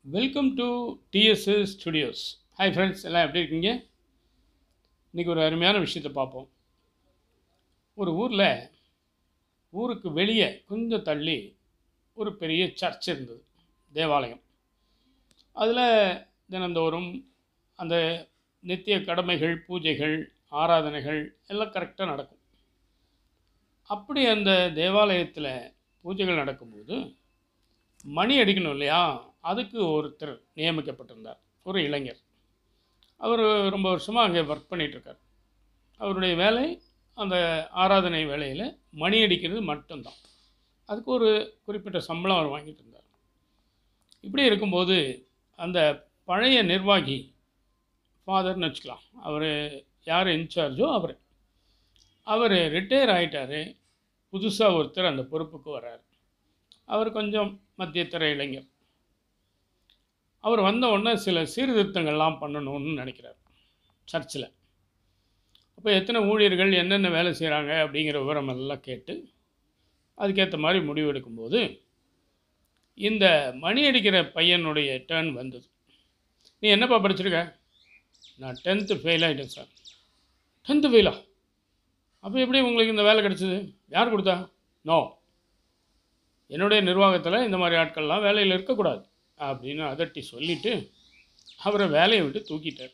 Welcome to DSS studios. Hi friends, எல்லாம் எப்படி இருக்கீங்க? இன்றைக்கி ஒரு அருமையான விஷயத்தை பார்ப்போம். ஒரு ஊருக்கு வெளியே கொஞ்சம் தள்ளி ஒரு பெரிய சர்ச் இருந்தது, தேவாலயம். அதில் தினந்தோறும் அந்த நித்திய கடமைகள், பூஜைகள், ஆராதனைகள் எல்லாம் கரெக்டாக நடக்கும். அப்படி அந்த தேவாலயத்தில் பூஜைகள் நடக்கும்போது மணி அடிக்கணும் இல்லையா, அதுக்கு ஒருத்தர் நியமிக்கப்பட்டிருந்தார், ஒரு இளைஞர். அவர் ரொம்ப வருஷமாக அங்கே ஒர்க் பண்ணிகிட்ருக்கார். அவருடைய வேலை அந்த ஆராதனை வேலையில் மணி அடிக்கிறது மட்டும்தான். அதுக்கு ஒரு குறிப்பிட்ட சம்பளம் அவர் வாங்கிட்டு இருந்தார். இப்படி இருக்கும்போது அந்த பழைய நிர்வாகி, ஃபாதர்னு வச்சுக்கலாம், அவர் யார் இன்சார்ஜோ அவர் ரிட்டையர் ஆகிட்டார். புதுசாக ஒருத்தர் அந்த பொறுப்புக்கு வர்றார். அவர் கொஞ்சம் மத்தியத்தர இளைஞர். அவர் வந்த உடனே சில சீர்திருத்தங்கள்லாம் பண்ணணும்னு நினைக்கிறார் சர்ச்சில். அப்போ எத்தனை ஊழியர்கள் என்னென்ன வேலை செய்கிறாங்க அப்படிங்கிற விவரமெல்லாம் கேட்டு அதுக்கேற்ற மாதிரி முடிவு எடுக்கும்போது இந்த மணி அடிக்கிற பையனுடைய டேர்ன் வந்தது. நீ என்னப்பா படிச்சிருக்க? நான் 10th ஃபெயில் ஆகிட்டேன் சார். 10th ஃபெயிலா? அப்போ எப்படி உங்களுக்கு இந்த வேலை கிடச்சிது? யார் கொடுத்தா? நோ, என்னுடைய நிர்வாகத்தில் இந்த மாதிரி ஆட்கள்லாம் வேலையில் இருக்கக்கூடாது அப்படின்னு அதட்டி சொல்லிவிட்டு அவரை வேலையை விட்டு தூக்கிட்டார்.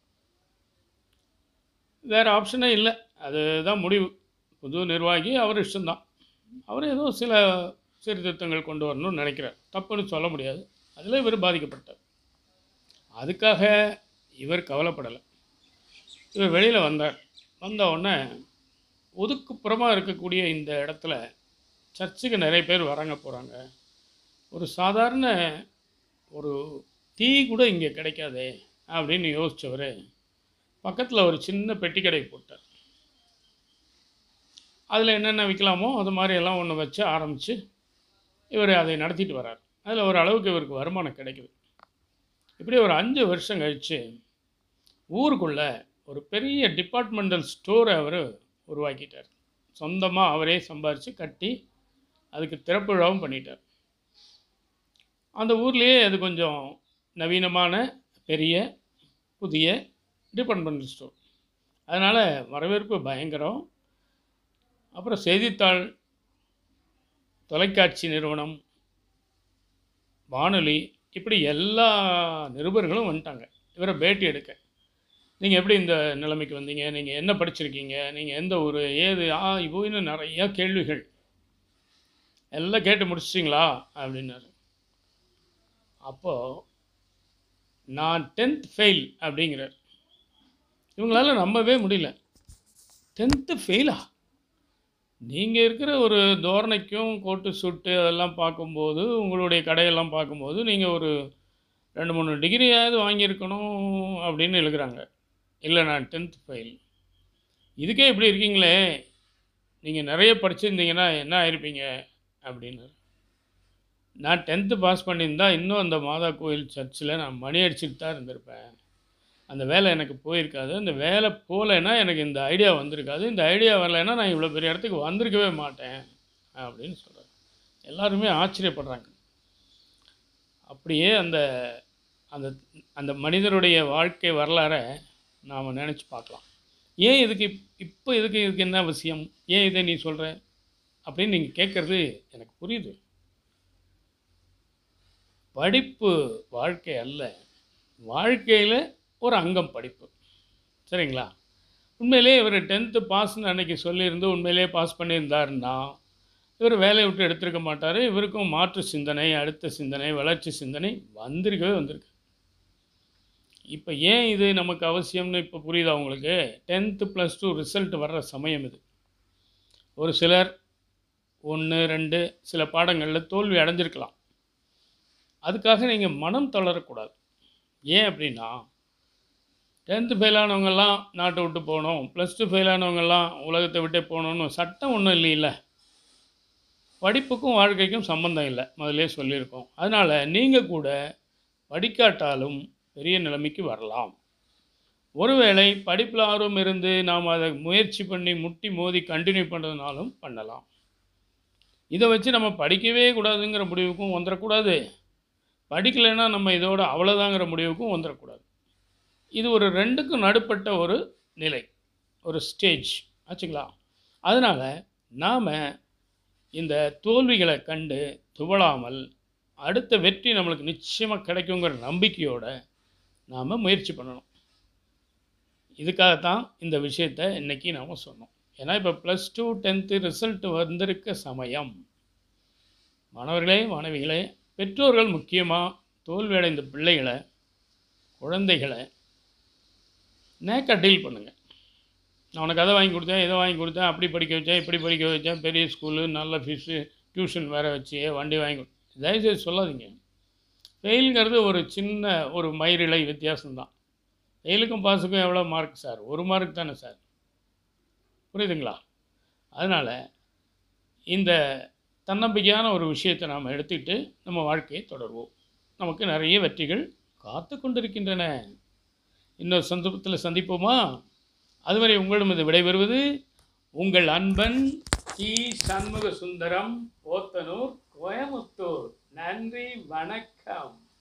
வேறு ஆப்ஷனே இல்லை, அதுதான் முடிவு. புது நிர்வாகி, அவர் இஷ்டம்தான். அவர் ஏதோ சில சீர்திருத்தங்கள் கொண்டு வரணும்னு நினைக்கிறார், தப்புன்னு சொல்ல முடியாது. அதில் இவர் பாதிக்கப்பட்டார். அதுக்காக இவர் கவலைப்படலை. இவர் வெளியில் வந்தார். வந்த உடனே ஒதுக்குப்புறமாக இருக்கக்கூடிய இந்த இடத்துல சர்ச்சுக்கு நிறைய பேர் வராங்க போகிறாங்க. ஒரு சாதாரண ஒரு டீ கூட இங்கே கிடைக்காதே அப்படின்னு யோசித்தவர் பக்கத்தில் ஒரு சின்ன பெட்டி கடை போட்டார். அதில் என்னென்ன விற்கலாமோ அது மாதிரியெல்லாம் ஒன்று வச்சு ஆரம்பித்து இவர் அதை நடத்திட்டு வரார். அதில் ஒரு அளவுக்கு இவருக்கு வருமானம் கிடைக்குது. இப்படி ஒரு 5 வருஷம் கழித்து ஊருக்குள்ளே ஒரு பெரிய டிபார்ட்மெண்டல் ஸ்டோரை அவர் உருவாக்கிட்டார். சொந்தமாக அவரே சம்பாரித்து கட்டி அதுக்கு திறப்பு விழாவும் பண்ணிட்டார். அந்த ஊர்லேயே அது கொஞ்சம் நவீனமான பெரிய புதிய டிபார்ட்மெண்டல் ஸ்டோர். அதனால் வரவேற்பு பயங்கரம். அப்புறம் செய்தித்தாள், தொலைக்காட்சி நிறுவனம், வானொலி, இப்படி எல்லா நிருபர்களும் வந்துட்டாங்க இவரை பேட்டி எடுக்க. நீங்கள் எப்படி இந்த நிலைமைக்கு வந்தீங்க? நீங்கள் என்ன படிச்சிருக்கீங்க? நீங்கள் எந்த ஊர், ஏது, இன்னும் நிறையா கேள்விகள். எல்லாம் கேட்டு முடிச்சிட்டிங்களா அப்படின்னாரு. அப்போது நான் 10th ஃபெயில் அப்படிங்கிறார். இவங்களால நம்பவே முடியல. 10th ஃபெயிலா? நீங்கள் இருக்கிற ஒரு தோரணைக்கும் கோட்டு சூட்டு அதெல்லாம் பார்க்கும்போது, உங்களுடைய கடையெல்லாம் பார்க்கும்போது நீங்கள் ஒரு 2-3 டிகிரியாவது வாங்கியிருக்கணும் அப்படின்னு எழுதுகிறாங்க. இல்லை, நான் 10th ஃபெயில். இதுக்கே இப்படி இருக்கீங்களே, நீங்கள் நிறைய படிச்சிருந்தீங்கன்னா என்ன ஆயிருப்பீங்க அப்படின்னாரு. நான் 10th பாஸ் பண்ணியிருந்தா இன்னும் அந்த மாதா கோயில் சர்ச்சில் நான் மணி அடிச்சுட்டு தான் இருந்திருப்பேன். அந்த வேலை எனக்கு போயிருக்காது. அந்த வேலை போகலைன்னா எனக்கு இந்த ஐடியா வந்திருக்காது. இந்த ஐடியா வரலைன்னா நான் இவ்வளோ பெரிய இடத்துக்கு வந்திருக்கவே மாட்டேன் அப்படின்னு சொல்கிறார். எல்லாருமே ஆச்சரியப்படுறாங்க. அப்படியே அந்த அந்த அந்த மனிதருடைய வாழ்க்கை வரலாறை நாம் நினச்சி பார்க்கலாம். ஏன் இதுக்கு இதுக்கு என்ன அவசியம்? ஏன் இதை நீ சொல்கிற அப்படின்னு நீங்கள் கேட்குறது எனக்கு புரியுது. படிப்பு வாழ்க்கை அல்ல, வாழ்க்கையில் ஒரு அங்கம் படிப்பு. சரிங்களா? உண்மையிலே இவர் 10th பாஸ்ன்னு அன்றைக்கி சொல்லியிருந்து உண்மையிலே பாஸ் பண்ணியிருந்தாருன்னா இவர் வேலையை விட்டு எடுத்திருக்க மாட்டார். இவருக்கும் மாற்று சிந்தனை, அடுத்த சிந்தனை, வளர்ச்சி சிந்தனை வந்திருக்கு. இப்போ ஏன் இது நமக்கு அவசியம்னு இப்போ புரியுதா உங்களுக்கு? 10th +2 ரிசல்ட் வர்ற சமயம் இது. ஒரு சிலர் 1, 2 சில பாடங்களில் தோல்வி அடைஞ்சிருக்கலாம். அதுக்காக நீங்கள் மனம் தளரக்கூடாது. ஏன் அப்படின்னா 10th ஃபெயில் ஆனவங்கெல்லாம் நாட்டை விட்டு போகணும், +2 ஃபெயில் ஆனவங்கெல்லாம் உலகத்தை விட்டே போகணுன்னு சட்டம் ஒன்றும் இல்லைல்ல. படிப்புக்கும் வாழ்க்கைக்கும் சம்மந்தம் இல்லை, முதலே சொல்லியிருக்கோம். அதனால் நீங்கள் கூட படிக்காட்டாலும் பெரிய நிலைமைக்கு வரலாம். ஒருவேளை படிப்பில் ஆர்வம் இருந்து நாம் அதை முயற்சி பண்ணி முட்டி மோதி கண்டினியூ பண்ணுறதுனாலும் பண்ணலாம். இதை வச்சு நம்ம படிக்கவே கூடாதுங்கிற முடிவுக்கும் வந்துடக்கூடாது. படிக்கலைன்னா நம்ம இதோட அவ்வளோதாங்கிற முடிவுக்கும் வந்துடக்கூடாது. இது ஒரு 2க்கும் நடுப்பட்ட ஒரு நிலை, ஒரு ஸ்டேஜ் ஆச்சுங்களா? அதனால் நாம் இந்த தோல்விகளை கண்டு துவளாமல் அடுத்த வெற்றி நம்மளுக்கு நிச்சயமாக கிடைக்குங்கிற நம்பிக்கையோடு நாம் முயற்சி பண்ணணும். இதுக்காகத்தான் இந்த விஷயத்தை இன்றைக்கி நாம் சொன்னோம். ஏன்னா இப்போ +2 10th ரிசல்ட் வந்திருக்க சமயம். மாணவர்களே, மாணவிகளே, பெற்றோர்கள் முக்கியமாக தோல்வியடைந்த பிள்ளைகளை, குழந்தைகளை நேக்காக டீல் பண்ணுங்கள். நான் உனக்கு அதை வாங்கி கொடுத்தேன், இதை வாங்கி கொடுத்தேன், அப்படி படிக்க வச்சேன், இப்படி படிக்க வச்சேன், பெரிய ஸ்கூலு, நல்ல ஃபீஸு, டியூஷன் வேறு வச்சு, வண்டி வாங்கி தயவுசெய்து சொல்லாதீங்க. ஃபெயிலுங்கிறது ஒரு சின்ன ஒரு மயிரிழை வித்தியாசம்தான். ஃபெயிலுக்கும் பாஸுக்கும் எவ்வளோ மார்க் சார்? 1 மார்க் தானே சார். புரியுதுங்களா? அதனால் இந்த தன்னம்பிக்கையான ஒரு விஷயத்தை நாம் எடுத்துக்கிட்டு நம்ம வாழ்க்கையை தொடர்வோம். நமக்கு நிறைய வெற்றிகள் காத்து கொண்டிருக்கின்றன. இன்னொரு சந்தர்ப்பத்தில் சந்திப்போமா? அதுவரை உங்களிடம் இது விடைபெறுவது உங்கள் அன்பன் டி. சண்முக சுந்தரம், போத்தனூர், கோயமுத்தூர். நன்றி, வணக்கம்.